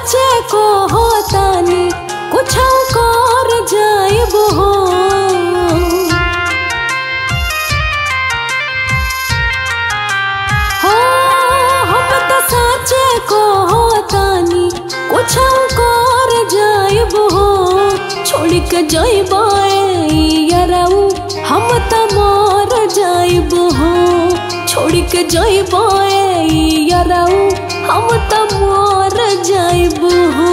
साचे को होतानी कुछ कर जाइब हो। हम तो साचे को होतानी कुछ कर जाइब हो। छोड़ के जाइब याराऊ हम तो मर जाइब हो। छोड़ के जाइब याराऊ हम तो मर जाइब हो।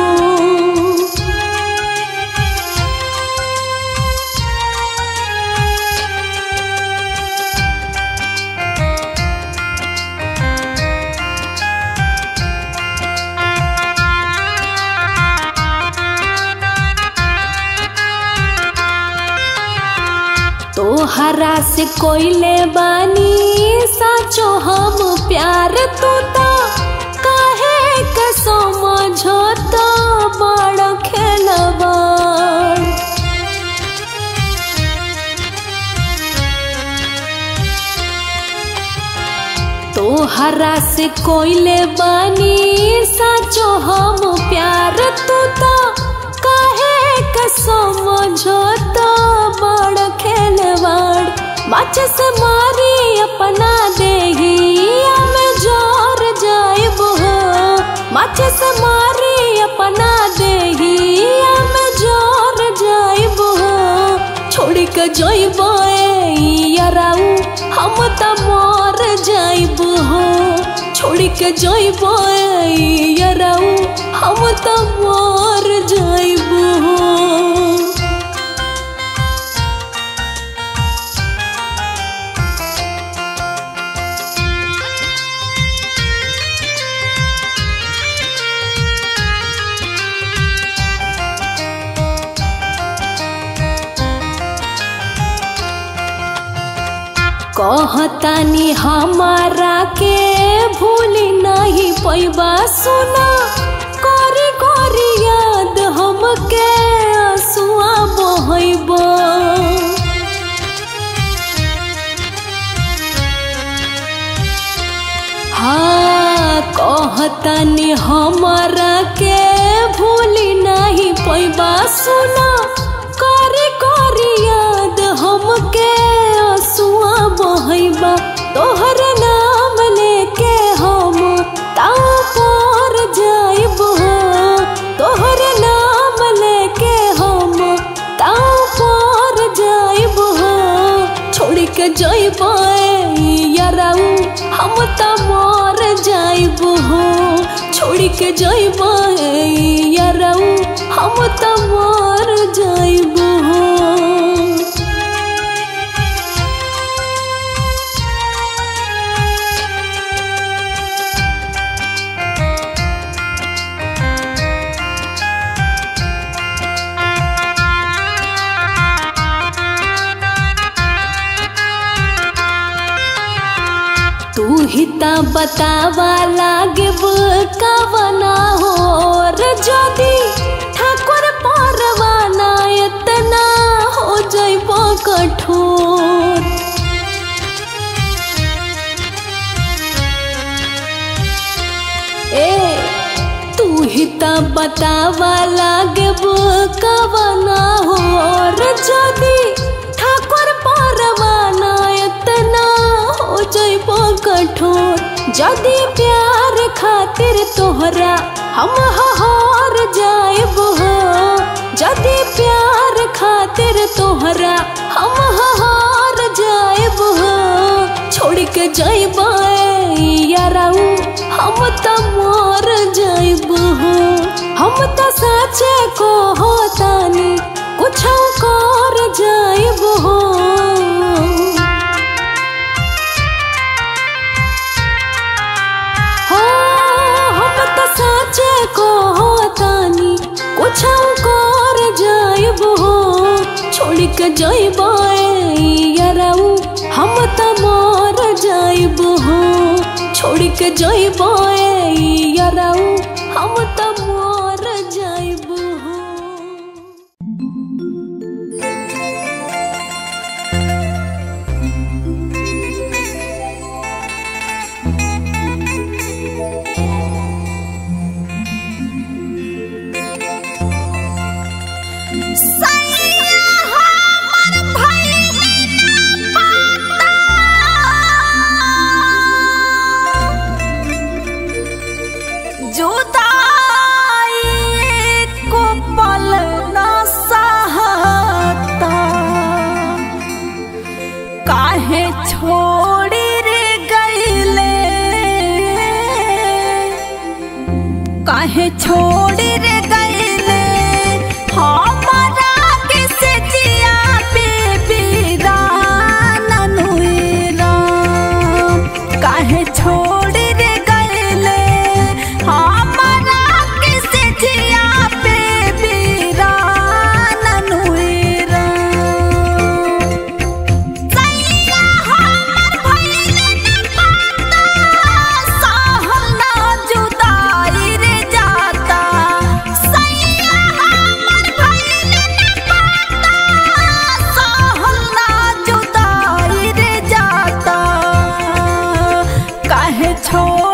तोहरा से कोइले बानी साचो हम प्यार। तू तो काहे के समझोता बड़ खेलवाड़। तोहरा से कोइले बानी साचो हम प्यार। तू तो काहे के समझोता बड़ खेलवाड़। माचे से मारी अपना देहिया में जोर जाइब हो। माचे से मारी अपना देहिया में जोर जाइब हो। छोड़ के जाइब याराऊ हम तो मर जाइब हो। छोड़ के जाइब याराऊ हम तो मर जाइब हो। कहतानी हमारा के भूली नहीं पैबा। सुना करी करी याद हमके आंसुआ बहैबा। हाँ कहतानी हमारा के भूली नहीं पैबा। सुना करी करी याद हमके आंसुआ बहैबा। तोहर नाम लेके हम ताऊ पर जाइब हो। तोहर नाम लेके हम ताऊ पर जाइब हो। छोड़ के जाइब याराऊ हम तो मर जाइब हो। छोड़ के जाइब याराऊ हम तो मर जाइब हो। तू ही ता बतावा लागिब कवना हो। जदी ठाकुर परवाना इतना हो जाइब कठोर। तू ही ता बतावा लागिब कवना हो। जदी ठाकुर परवाना इतना हो जाइब कठोर। जदी प्यार खातिर तोहरा हम हार जाइब हो। जदी प्यार खातिर तोहरा हम हार जाइब हो। छोड़ के जाइब याराऊ हम तो मर जाइब हो। हम तो साचे को होतानी कुछ कर जाइब हो। को होतानी कुछ कर जाइब हो। छोड़ के जाइब याराऊ हम तो मर जाइब हो। छोड़ के जाइब याराऊ हम तो मर जाइब हो। काहे छोड़ी रे गईले हमारा किसे जिया पे बीरान अनुरा काहे छोड़ी रे गईले हमारा किसे जिया पे बीरान अनुरा सैया हमर भइले न पाता सहल ना जुदाई रे जाता सैया हमर भइले न पाता सहल ना जुदाई रे जाता काहे छोड़